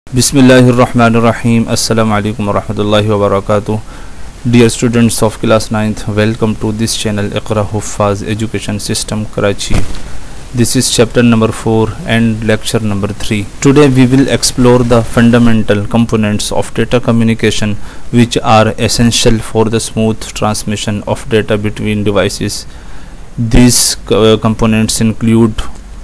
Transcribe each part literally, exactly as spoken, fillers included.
बिस्मिल्लाहिर्रहमानिर्रहीम अस्सलामु अलैकुम वरहमतुल्लाहि वबरकातुहू। Dear students of class ninth, welcome to this channel Iqra Huffaz education system Karachi. This is chapter number four and lecture number three. Today we will explore the fundamental components of data communication which are essential for the smooth transmission of data between devices. These uh, components include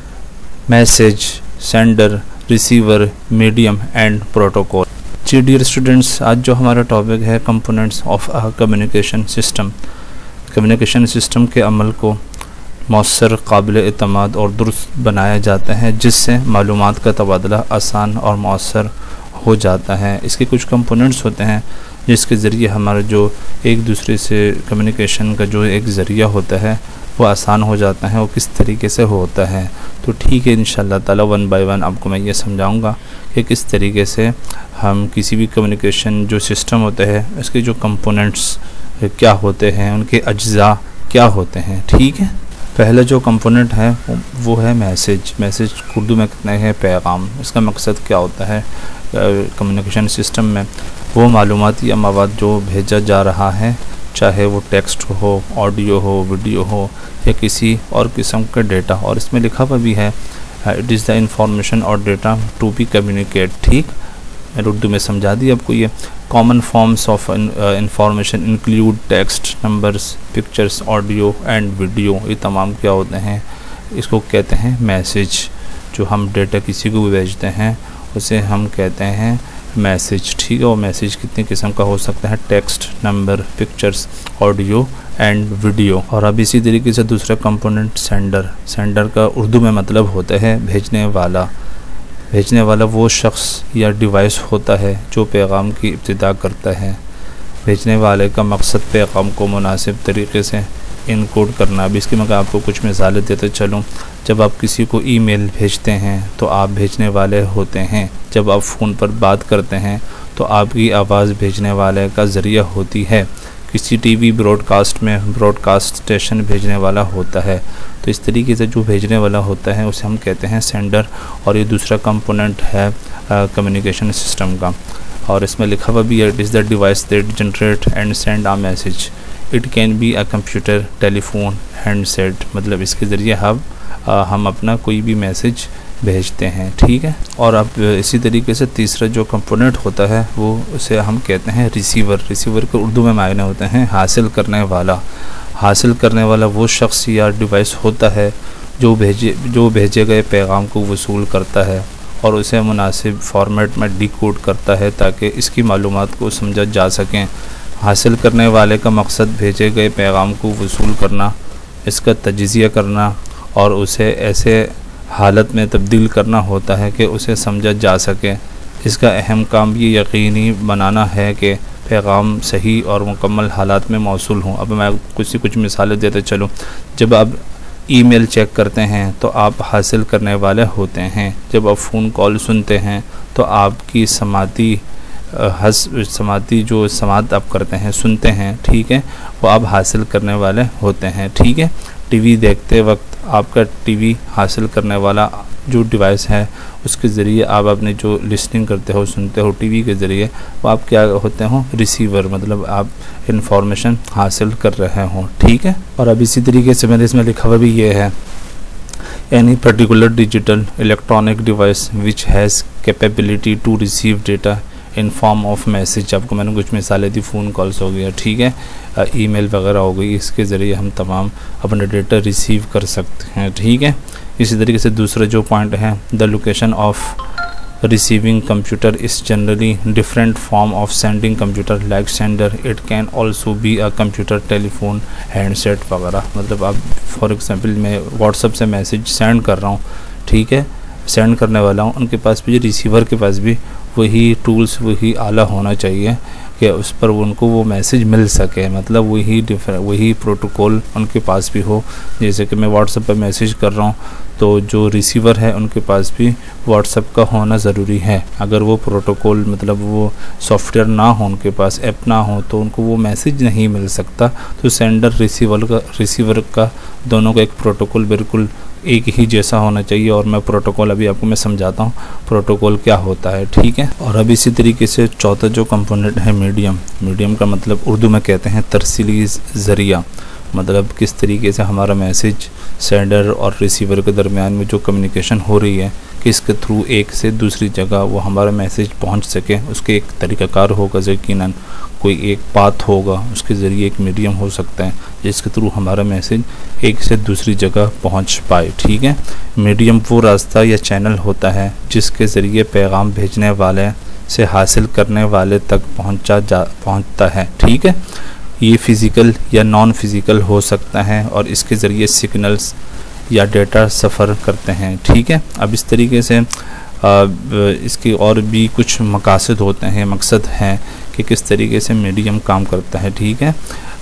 message, sender, receiver, medium and protocol. जी dear students, आज जो हमारा topic है components of a communication system. Communication system के अमल को मौसर, काबिल एतमाद और दुरुस्त बनाया जाता है, जिससे मालूमात का तबादला आसान और मौसर हो जाता है। इसके कुछ कंपोनेंट्स होते हैं जिसके ज़रिए हमारा जो एक दूसरे से कम्युनिकेशन का जो एक ज़रिया होता है वो आसान हो जाता है। वो किस तरीके से होता है, तो ठीक है, इंशाअल्लाह ताला वन बाय वन आपको मैं ये समझाऊंगा कि किस तरीके से हम किसी भी कम्युनिकेशन जो सिस्टम होता है इसके जो कंपोनेंट्स क्या होते हैं, उनके अज्जा क्या होते हैं। ठीक है, पहला जो कंपोनेंट है वो है मैसेज। मैसेज उर्दू में कहते हैं पैगाम। इसका मकसद क्या होता है कम्युनिकेशन सिस्टम में? वो मालूमात या मवाद जो भेजा जा रहा है, चाहे वो टेक्स्ट हो, ऑडियो हो, वीडियो हो या किसी और किस्म का डेटा, और इसमें लिखा हुआ भी है इट इज़ द इंफॉर्मेशन और डेटा टू बी कम्युनिकेट। ठीक, मैंने उर्दू में समझा दी आपको। ये common forms of information include text, numbers, pictures, audio and video. ये तमाम क्या होते हैं, इसको कहते हैं मैसेज। जो हम डेटा किसी को भी भेजते हैं उसे हम कहते हैं मैसेज। ठीक है, वो मैसेज कितने किस्म का हो सकता है? Text, number, pictures, audio and video. और अब इसी तरीके से दूसरा कंपोनेंट सेंडर। सेंडर का उर्दू में मतलब होता है भेजने वाला। भेजने वाला वो शख्स या डिवाइस होता है जो पैगाम की इब्तिदा करता है। भेजने वाले का मकसद पैगाम को मुनासिब तरीके से इनकोड करना। अब इसकी मैं आपको कुछ मिसालें देते चलूँ। जब आप किसी को ईमेल भेजते हैं तो आप भेजने वाले होते हैं। जब आप फ़ोन पर बात करते हैं तो आपकी आवाज़ भेजने वाले का ज़रिया होती है। किसी टीवी ब्रॉडकास्ट में ब्रॉडकास्ट स्टेशन भेजने वाला होता है। तो इस तरीके से जो भेजने वाला होता है उसे हम कहते हैं सेंडर। और ये दूसरा कंपोनेंट है कम्युनिकेशन सिस्टम का, और इसमें लिखा हुआ भी है it is the device that generate and send a message. It can be a computer, telephone, handset. मतलब इसके ज़रिए हम हम अपना कोई भी मैसेज भेजते हैं। ठीक है, और अब इसी तरीके से तीसरा जो कंपोनेंट होता है वो उसे हम कहते हैं रिसीवर। रिसीवर के उर्दू में मायने होते हैं हासिल करने वाला। हासिल करने वाला वो शख्स या डिवाइस होता है जो भेजे जो भेजे गए पैगाम को वसूल करता है और उसे मुनासिब फॉर्मेट में डिकोड करता है ताकि इसकी मालूमात को समझा जा सकें। हासिल करने वाले का मकसद भेजे गए पैगाम को वसूल करना, इसका तजिज़िया करना और उसे ऐसे हालत में तब्दील करना होता है कि उसे समझा जा सके। इसका अहम काम ये यकीनी बनाना है कि पैगाम सही और मुकम्मल हालात में मौसूल हों। अब मैं कुछ कुछ मिसालें देते चलूँ। जब आप ईमेल चेक करते हैं तो आप हासिल करने वाले होते हैं। जब आप फ़ोन कॉल सुनते हैं तो आपकी समाती हस समाती जो समात आप करते हैं, सुनते हैं, ठीक है, वो आप हासिल करने वाले होते हैं। ठीक है, टीवी देखते वक्त आपका टीवी हासिल करने वाला जो डिवाइस है उसके ज़रिए आप अपने जो लिसनिंग करते हो, सुनते हो टीवी के ज़रिए, वो आप क्या होते हो? रिसीवर। मतलब आप इंफॉर्मेशन हासिल कर रहे हो। ठीक है, और अब इसी तरीके से मैंने इसमें लिखा हुआ भी ये है any particular digital electronic device which has capability to receive data in form of message. आपको मैंने कुछ मिसालें दी, फ़ोन कॉल्स हो गया, ठीक है, ईमेल वगैरह हो गई, इसके ज़रिए हम तमाम अपना डेटा रिसीव कर सकते हैं। ठीक है, इसी तरीके से दूसरा जो पॉइंट है the location of receiving computer is generally different form of sending computer like sender. It can also be a computer, telephone, handset वगैरह। मतलब आप फॉर एग्ज़ाम्पल मैं व्हाट्सएप से मैसेज सेंड कर रहा हूँ, ठीक है, सेंड करने वाला हूँ, उनके पास भी, रिसीवर के पास भी वही टूल्स, वही आला होना चाहिए कि उस पर उनको वो मैसेज मिल सके, मतलब वही डिफरेंट वही प्रोटोकॉल उनके पास भी हो। जैसे कि मैं व्हाट्सएप पर मैसेज कर रहा हूँ तो जो रिसीवर है उनके पास भी व्हाट्सएप का होना ज़रूरी है। अगर वो प्रोटोकॉल मतलब वो सॉफ्टवेयर ना हो, उनके पास ऐप ना हो, तो उनको वो मैसेज नहीं मिल सकता। तो सेंडर रिसीवर का रिसीवर का दोनों का एक प्रोटोकॉल बिल्कुल एक ही जैसा होना चाहिए। और मैं प्रोटोकॉल अभी आपको मैं समझाता हूँ प्रोटोकॉल क्या होता है, ठीक है। और अब इसी तरीके से चौथा जो कंपोनेंट है मीडियम। मीडियम का मतलब उर्दू में कहते हैं तरसीली ज़रिया, मतलब किस तरीके से हमारा मैसेज सेंडर और रिसीवर के दरमियान में जो कम्युनिकेशन हो रही है कि इसके थ्रू एक से दूसरी जगह वो हमारा मैसेज पहुंच सके, उसके एक तरीक़ाकार होगा, यकीनन कोई एक पाथ होगा, उसके ज़रिए एक मीडियम हो सकता है जिसके थ्रू हमारा मैसेज एक से दूसरी जगह पहुंच पाए, ठीक है। मीडियम वो रास्ता या चैनल होता है जिसके ज़रिए पैगाम भेजने वाले से हासिल करने वाले तक पहुंचा जा पहुंचता है, ठीक है। ये फ़िज़िकल या नॉन फिज़िकल हो सकता है और इसके ज़रिए सिग्नल्स या डेटा सफ़र करते हैं, ठीक है। अब इस तरीके से आ, इसके और भी कुछ मकासद होते हैं, मकसद हैं कि किस तरीके से मीडियम काम करता है, ठीक है।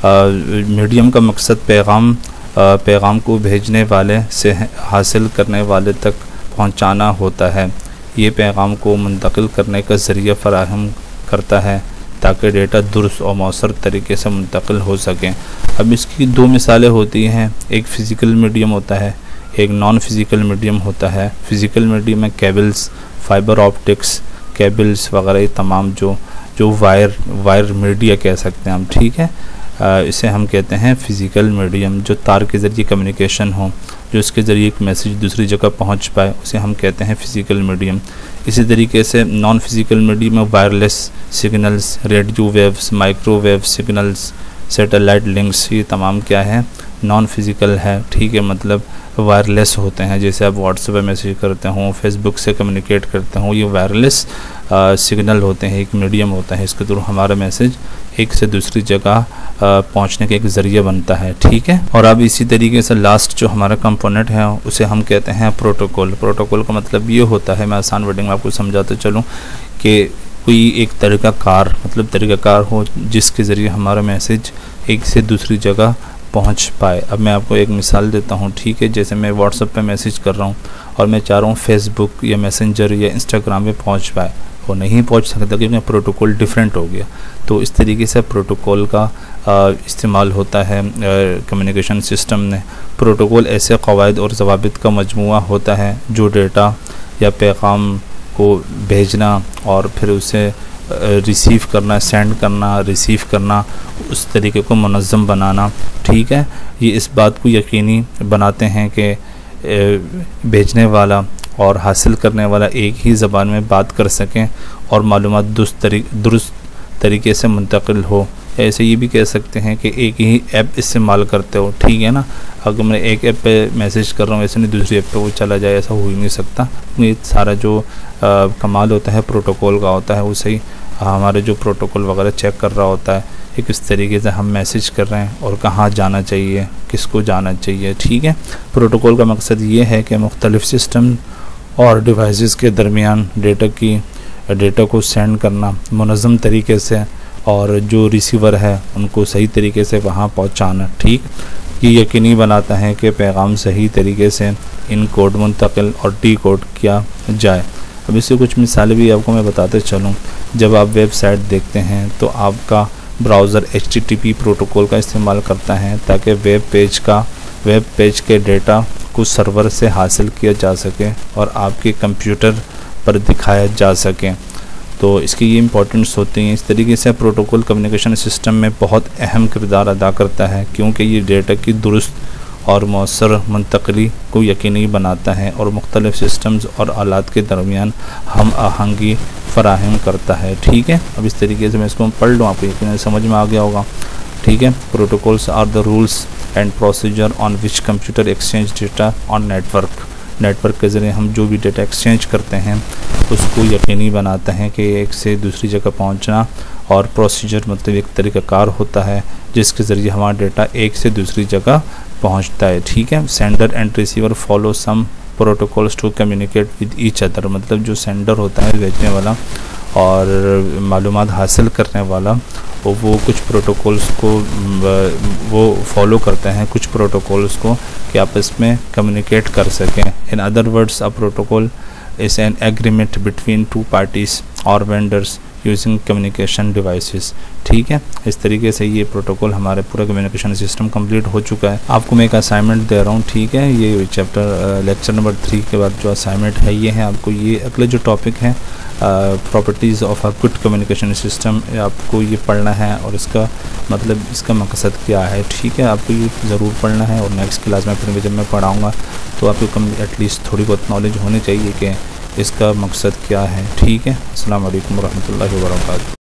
मीडियम का मकसद पैगाम आ, पैगाम को भेजने वाले से हासिल करने वाले तक पहुंचाना होता है। ये पैगाम को मुंतकिल करने का ज़रिया फ़राहम करता है ताकि डेटा दुरुस्त और मौसर तरीके से मुंतकिल हो सकें। अब इसकी दो मिसालें होती हैं, एक फ़िज़िकल मीडियम होता है, एक नॉन फिज़िकल मीडियम होता है। फ़िज़िकल मीडियम में केबल्स, फाइबर ऑप्टिक्स केबल्स वगैरह तमाम जो जो वायर वायर मीडिया कह सकते हैं हम, ठीक है। आ, इसे हम कहते हैं फ़िज़िकल मीडियम। जो तार के ज़रिए कम्युनिकेशन हो, जो इसके ज़रिए एक मैसेज दूसरी जगह पहुंच पाए, उसे हम कहते हैं फ़िज़िकल मीडियम। इसी तरीके से नॉन फिज़िकल मीडियम में wireless signals, radio waves, microwave signals, satellite links, ये तमाम क्या है, नॉन फिज़िकल है, ठीक है। मतलब वायरलेस होते हैं, जैसे आप व्हाट्सएप पे मैसेज करते हो, फेसबुक से कम्युनिकेट करते हो, ये वायरलेस सिग्नल होते हैं, एक मीडियम होता है, इसके थ्रू हमारा मैसेज एक से दूसरी जगह पहुंचने का एक ज़रिया बनता है, ठीक है। और अब इसी तरीके से लास्ट जो हमारा कंपोनेंट है उसे हम कहते हैं प्रोटोकॉल। प्रोटोकॉल का मतलब ये होता है, मैं आसान वर्डिंग में आपको समझाते चलूँ कि कोई एक तरीक़ाकार मतलब तरीक़ाकार हो जिसके ज़रिए हमारा मैसेज एक से दूसरी जगह पहुंच पाए। अब मैं आपको एक मिसाल देता हूं, ठीक है। जैसे मैं व्हाट्सएप पे मैसेज कर रहा हूं और मैं चाह रहा हूं फेसबुक या मैसेंजर या इंस्टाग्राम पे पहुंच पाए, वो नहीं पहुंच सकता क्योंकि प्रोटोकॉल डिफरेंट हो गया। तो इस तरीके से प्रोटोकॉल का इस्तेमाल होता है कम्युनिकेशन सिस्टम में। प्रोटोकॉल ऐसे क़वाइद और ज़वाबित का मजमूआ होता है जो डेटा या पैगाम को भेजना और फिर उसे रिसीव करना, सेंड करना, रिसीव करना, उस तरीके को मुनज़्ज़म बनाना, ठीक है। ये इस बात को यकीनी बनाते हैं कि भेजने वाला और हासिल करने वाला एक ही ज़बान में बात कर सकें और मालूमात दुरुस्त तरी, दुरुस्त तरीके से मुंतकिल हो। ऐसे ये भी कह सकते हैं कि एक ही ऐप इस्तेमाल करते हो, ठीक है ना। अगर मैं एक ऐप पे मैसेज कर रहा हूँ ऐसे नहीं दूसरी ऐप पे वो चला जाए, ऐसा हो ही नहीं सकता। ये सारा जो आ, कमाल होता है प्रोटोकॉल का होता है, वो सही हमारे जो प्रोटोकॉल वगैरह चेक कर रहा होता है कि किस तरीके से हम मैसेज कर रहे हैं और कहाँ जाना चाहिए, किसको जाना चाहिए, ठीक है। प्रोटोकॉल का मकसद ये है कि मुख्तलिफ़ सिस्टम और डिवाइसेस के दरमियान डेटा की डेटा को सेंड करना मुनज़्ज़म तरीके से और जो रिसीवर है उनको सही तरीके से वहाँ पहुँचाना, ठीक। ये यकीनी बनाता है कि पैगाम सही तरीके से इन कोड मुंतकिल और डी कोड किया जाए। अब इससे कुछ मिसालें भी आपको मैं बताते चलूँ। जब आप वेबसाइट देखते हैं तो आपका browser H T T P protocol का इस्तेमाल करता है ताकि वेब पेज का वेब पेज के डेटा को सर्वर से हासिल किया जा सके और आपके कंप्यूटर पर दिखाया जा सके। तो इसकी ये इम्पोर्टेंस होती हैं। इस तरीके से प्रोटोकॉल कम्युनिकेशन सिस्टम में बहुत अहम किरदार अदा करता है क्योंकि ये डेटा की दुरुस्त और मौसर मुंतकली को यकीनी बनाता है और मुख्तलिफ़ सिस्टम्स और आलात के दरमियान हम आहंगी फ़राहम करता है, ठीक है। अब इस तरीके से मैं इसको पढ़ लूँ, आपको यकीन समझ में आ गया होगा, ठीक है। Protocols are the rules and procedure on which computer exchange data on network. Network के ज़रिए हम जो भी डेटा एक्सचेंज करते हैं उसको यकीनी बनाता है कि एक से दूसरी जगह पहुंचना, और प्रोसीजर मतलब एक तरीक़ाकार होता है जिसके ज़रिए हमारा डेटा एक से दूसरी जगह पहुंचता है, ठीक है। Sender and receiver follow some protocols to communicate with each other. मतलब जो सेंडर होता है भेजने वाला और मालूमात हासिल करने वाला वो कुछ प्रोटोकॉल्स को वो फॉलो करते हैं, कुछ प्रोटोकॉल्स को, कि आपस में कम्युनिकेट कर सकें। In other words, a protocol is an agreement between two parties और वेंडर्स यूजिंग कम्युनिकेशन डिवाइसेस। ठीक है, इस तरीके से ये प्रोटोकॉल हमारे पूरा कम्युनिकेशन सिस्टम कंप्लीट हो चुका है। आपको मैं एक असाइनमेंट दे रहा हूँ, ठीक है, ये चैप्टर लेक्चर नंबर थ्री के बाद जो असाइनमेंट है ये है आपको, ये अगले जो टॉपिक है properties of a good communication system, आपको ये पढ़ना है और इसका मतलब इसका मकसद क्या है। ठीक है, आपको ये ज़रूर पढ़ना है और नेक्स्ट क्लास में फिर जब मैं पढ़ाऊँगा तो आपको कम एटलीस्ट थोड़ी बहुत नॉलेज होनी चाहिए कि इसका मकसद क्या है। ठीक है, अस्सलाम वालेकुम रहमतुल्लाहि व बरकातहू।